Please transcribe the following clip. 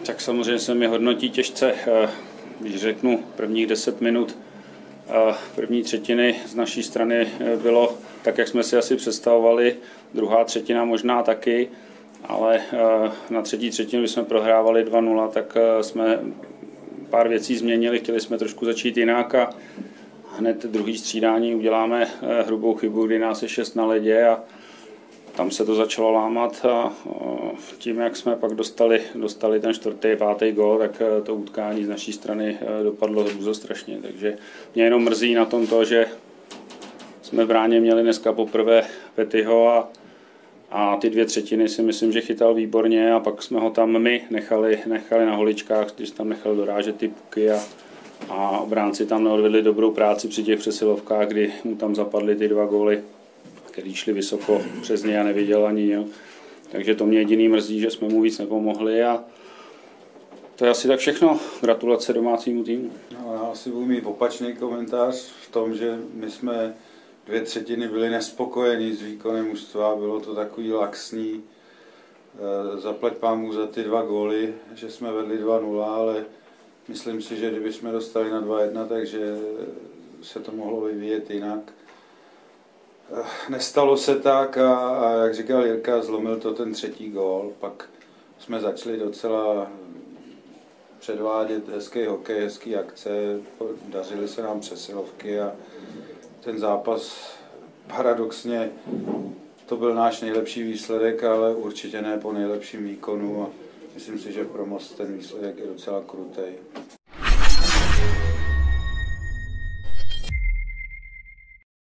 Tak samozřejmě se mi hodnotí těžce, když řeknu prvních 10 minut první třetiny z naší strany bylo tak, jak jsme si asi představovali, druhá třetina možná taky, ale na třetí třetinu, když jsme prohrávali 2-0, tak jsme pár věcí změnili, chtěli jsme trošku začít jinak a hned druhý střídání uděláme hrubou chybu, kdy nás je 6 na ledě a tam se to začalo lámat a tím, jak jsme pak dostali ten čtvrtý, pátý gól, tak to utkání z naší strany dopadlo hrůzostrašně. Takže mě jenom mrzí na tom to, že jsme v bráně měli dneska poprvé Petyho a ty 2 třetiny si myslím, že chytal výborně a pak jsme ho tam my nechali na holičkách, když tam nechal dorážet ty puky a obránci tam neodvedli dobrou práci při těch přesilovkách, kdy mu tam zapadly ty 2 góly, který šli vysoko přes něj a neviděl ani. Jo. Takže to mě jediný mrzí, že jsme mu víc nepomohli a to je asi tak všechno. Gratulace domácímu týmu. No, já asi budu mít opačný komentář v tom, že my jsme 2 třetiny byli nespokojení s výkonem mužstva, bylo to takový laxní. Zaplať pámu za ty 2 góly, že jsme vedli 2-0, ale myslím si, že kdyby jsme dostali na 2-1, takže se to mohlo vyvíjet jinak. Nestalo se tak a jak říkal Jirka, zlomil to ten 3. gól. Pak jsme začali docela předvádět hezký hokej, hezký akce, dařily se nám přesilovky a ten zápas paradoxně to byl náš nejlepší výsledek, ale určitě ne po nejlepším výkonu a myslím si, že pro Most ten výsledek je docela krutej.